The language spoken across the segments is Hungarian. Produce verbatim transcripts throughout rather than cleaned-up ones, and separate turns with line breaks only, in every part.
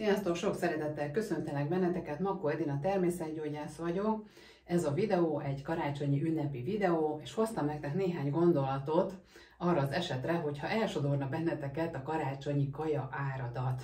Sziasztok! Sok szeretettel köszöntelek benneteket, Makó Edina természetgyógyász vagyok. Ez a videó egy karácsonyi ünnepi videó, és hoztam nektek néhány gondolatot arra az esetre, hogyha elsodorna benneteket a karácsonyi kaja áradat.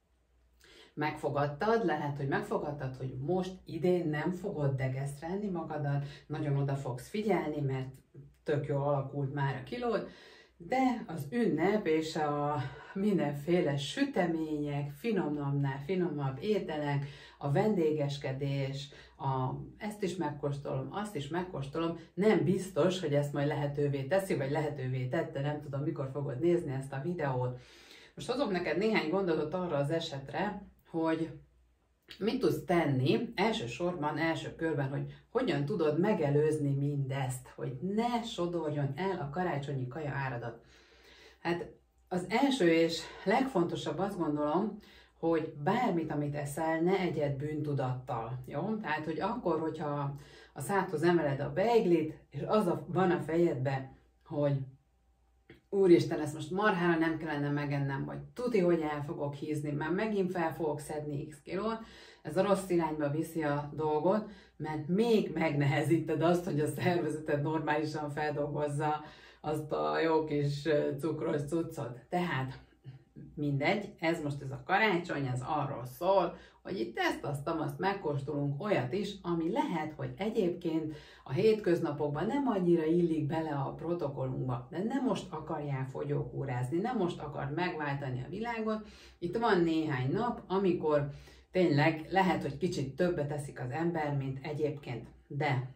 Megfogadtad, lehet, hogy megfogadtad, hogy most idén nem fogod degesztrelni magadat, nagyon oda fogsz figyelni, mert tök jól alakult már a kilód, de az ünnep és a mindenféle sütemények, finomnál finomabb ételek, a vendégeskedés, a, ezt is megkóstolom, azt is megkóstolom, nem biztos, hogy ezt majd lehetővé teszi, vagy lehetővé tette, nem tudom, mikor fogod nézni ezt a videót. Most hozok neked néhány gondolatot arra az esetre, hogy mit tudsz tenni elsősorban, első körben, hogy hogyan tudod megelőzni mindezt, hogy ne sodorjon el a karácsonyi kaja áradat. Hát az első és legfontosabb azt gondolom, hogy bármit, amit eszel, ne egyed bűntudattal, jó? Tehát, hogy akkor, hogyha a szádhoz emeled a beiglit, és az a, van a fejedbe, hogy úristen, ezt most marhára nem kellene megennem, vagy tuti, hogy el fogok hízni, már megint fel fogok szedni x kilót, ez a rossz irányba viszi a dolgot, mert még megnehezíted azt, hogy a szervezeted normálisan feldolgozza azt a jó kis cukros cuccot. Tehát mindegy, ez most ez a karácsony, ez arról szól, hogy itt ezt, azt, azt megkóstolunk olyat is, ami lehet, hogy egyébként a hétköznapokban nem annyira illik bele a protokollunkba, de nem most akarjál fogyókúrázni, nem most akar megváltani a világot. Itt van néhány nap, amikor tényleg lehet, hogy kicsit többet eszik az ember, mint egyébként, de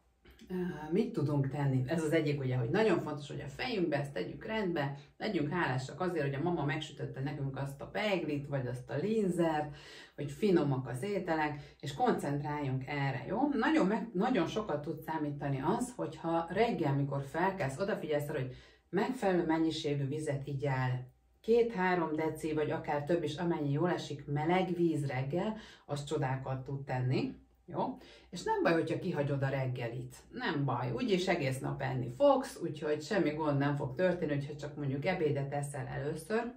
mit tudunk tenni? Ez az egyik, ugye, hogy nagyon fontos, hogy a fejünkbe ezt tegyük rendbe, legyünk hálásak azért, hogy a mama megsütötte nekünk azt a beiglit, vagy azt a linzert, hogy finomak az ételek, és koncentráljunk erre, jó? Nagyon, meg, nagyon sokat tud számítani az, hogyha reggel, mikor felkelsz, odafigyelsz arra, hogy megfelelő mennyiségű vizet igyál, két-három deci, vagy akár több is, amennyi jól esik, meleg víz reggel, az csodákat tud tenni. Jó? És nem baj, hogyha kihagyod a reggelit. Nem baj, úgyis egész nap enni fogsz, úgyhogy semmi gond nem fog történni, hogyha csak mondjuk ebédet eszel először.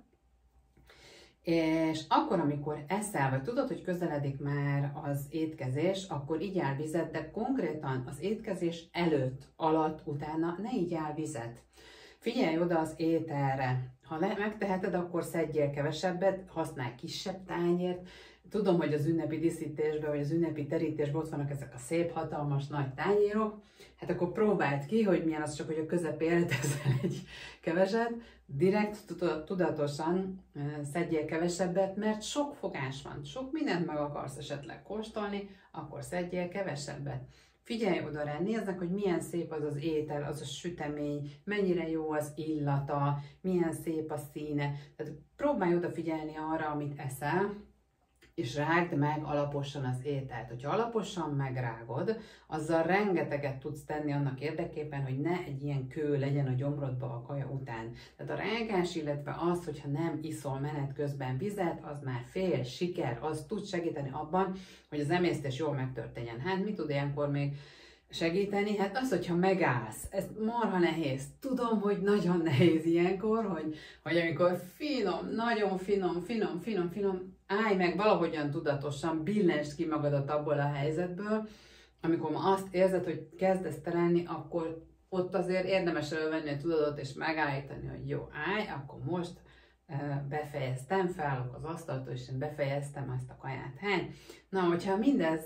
És akkor, amikor eszel, vagy tudod, hogy közeledik már az étkezés, akkor igyál vizet, de konkrétan az étkezés előtt, alatt, utána ne igyál vizet. Figyelj oda az ételre. Ha megteheted, akkor szedjél kevesebbet, használj kisebb tányért. Tudom, hogy az ünnepi díszítésben, vagy az ünnepi terítésben ott vannak ezek a szép, hatalmas, nagy tányérok. Hát akkor próbáld ki, hogy milyen az, csak hogy a közepére teszel egy keveset. Direkt, tudatosan szedjél kevesebbet, mert sok fogás van, sok mindent meg akarsz esetleg kóstolni, akkor szedjél kevesebbet. Figyelj oda rá, nézd, hogy milyen szép az az étel, az a sütemény, mennyire jó az illata, milyen szép a színe. Tehát próbálj odafigyelni arra, amit eszel, és rágd meg alaposan az ételt. Hogyha alaposan megrágod, azzal rengeteget tudsz tenni annak érdekében, hogy ne egy ilyen kő legyen a gyomrodba a kaja után. Tehát a rágás, illetve az, hogyha nem iszol menet közben vizet, az már fél siker, az tud segíteni abban, hogy az emésztés jól megtörténjen. Hát mi tud ilyenkor még segíteni? Hát az, hogyha megállsz, ez marha nehéz. Tudom, hogy nagyon nehéz ilyenkor, hogy, hogy amikor finom, nagyon finom, finom, finom, finom, állj meg valahogyan tudatosan, billensd ki magadat abból a helyzetből, amikor ma azt érzed, hogy kezdesz terelni, akkor ott azért érdemes elővenni a tudatot és megállítani, hogy jó, állj, akkor most befejeztem, felállok az asztaltól, és én befejeztem ezt a kaját. Hát, na, hogyha mindez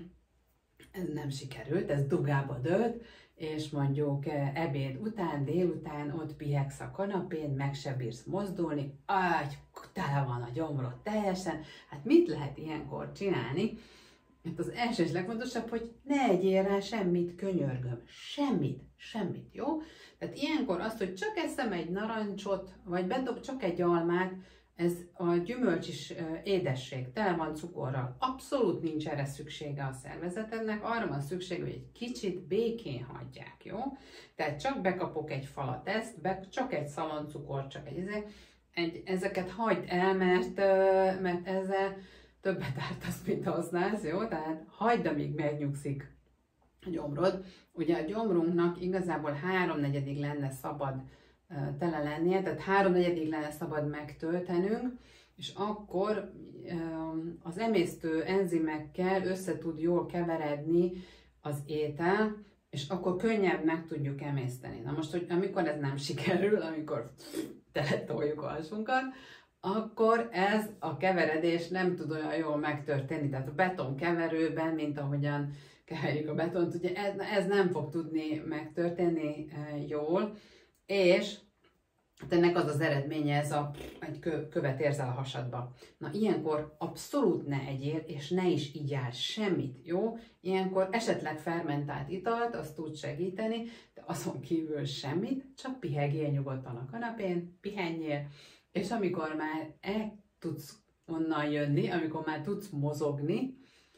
ez nem sikerült, ez dugába dőlt, és mondjuk ebéd után, délután ott pihegsz a kanapén, meg se bírsz mozdulni, ágy, tele van a gyomrod teljesen, hát mit lehet ilyenkor csinálni? Hát az első és legfontosabb, hogy ne egyél rá semmit, könyörgöm, semmit, semmit, jó? Tehát ilyenkor azt, hogy csak eszem egy narancsot, vagy bedob csak egy almát, ez a gyümölcs is édesség, tele van cukorral. Abszolút nincs erre szüksége a szervezetednek, arra van szükség, hogy egy kicsit békén hagyják, jó? Tehát csak bekapok egy falat ezt, be, csak egy szaloncukor, csak egy, egy ezeket hagyd el, mert, mert ezzel többet ártasz, mint használsz, jó? Tehát hagyd, amíg megnyugszik a gyomrod. Ugye a gyomrunknak igazából háromnegyedig lenne szabad tele lennie, tehát háromnegyedig lenne szabad megtöltenünk, és akkor az emésztő enzimekkel össze tud jól keveredni az étel, és akkor könnyebb meg tudjuk emészteni. Na most, hogy amikor ez nem sikerül, amikor teletoljuk a alsunkat, akkor ez a keveredés nem tud olyan jól megtörténni. Tehát a betonkeverőben, mint ahogyan keverjük a betont, ugye ez, ez nem fog tudni megtörténni jól, és ennek az az eredménye, ez a, egy kö, követ érzel a hasadba. Na ilyenkor abszolút ne egyél, és ne is igyál semmit, jó? Ilyenkor esetleg fermentált italt, azt tud segíteni, de azon kívül semmit, csak pihegjél nyugodtan a kanapén, pihenjél, és amikor már el tudsz onnan jönni, amikor már tudsz mozogni,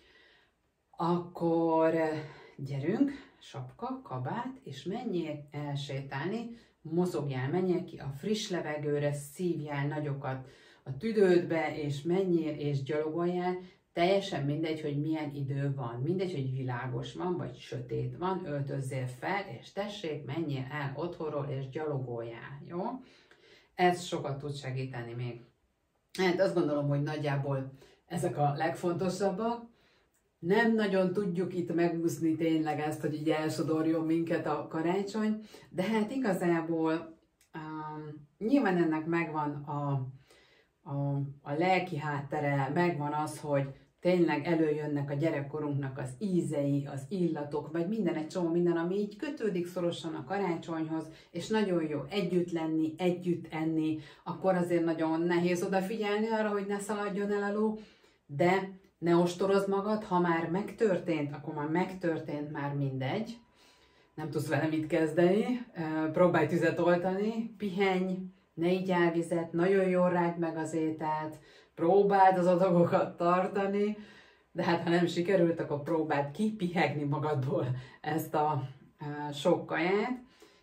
akkor gyerünk, sapka, kabát, és menjél elsétálni, mozogjál, menjél ki a friss levegőre, szívjál nagyokat a tüdődbe, és menjél és gyalogoljál, teljesen mindegy, hogy milyen idő van, mindegy, hogy világos van, vagy sötét van, öltözzél fel, és tessék, menjél el otthonról, és gyalogoljál, jó? Ez sokat tud segíteni még. Hát azt gondolom, hogy nagyjából ezek a legfontosabbak. Nem nagyon tudjuk itt megúszni tényleg ezt, hogy így elsodorjon minket a karácsony, de hát igazából um, nyilván ennek megvan a, a, a lelki háttere, megvan az, hogy tényleg előjönnek a gyerekkorunknak az ízei, az illatok, vagy minden, egy csomó minden, ami így kötődik szorosan a karácsonyhoz, és nagyon jó együtt lenni, együtt enni, akkor azért nagyon nehéz odafigyelni arra, hogy ne szaladjon el a ló, de ne ostorozd magad, ha már megtörtént, akkor már megtörtént, már mindegy. Nem tudsz vele mit kezdeni, próbálj tüzet oltani, pihenj, ne igyál vizet, nagyon jól rágd meg az ételt, próbáld az adagokat tartani, de hát ha nem sikerült, akkor próbáld kipihegni magadból ezt a sok kaját,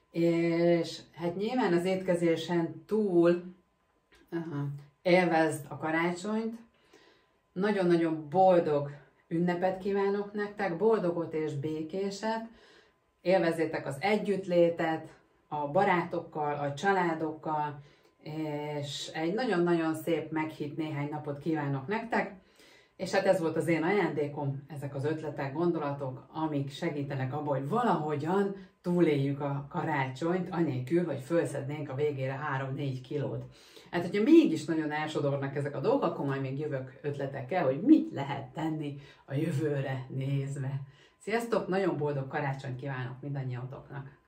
és hát nyilván az étkezésen túl aha, élvezd a karácsonyt. Nagyon-nagyon boldog ünnepet kívánok nektek, boldogot és békéset, élvezzétek az együttlétet a barátokkal, a családokkal, és egy nagyon-nagyon szép meghitt néhány napot kívánok nektek, és hát ez volt az én ajándékom, ezek az ötletek, gondolatok, amik segítenek abban, hogy valahogyan túléljük a karácsonyt, anélkül, hogy fölszednénk a végére három-négy kilót. Hát, hogyha mégis nagyon elsodornak ezek a dolgok, akkor majd még jövök ötletekkel, hogy mit lehet tenni a jövőre nézve. Sziasztok, nagyon boldog karácsonyt kívánok mindannyiatoknak!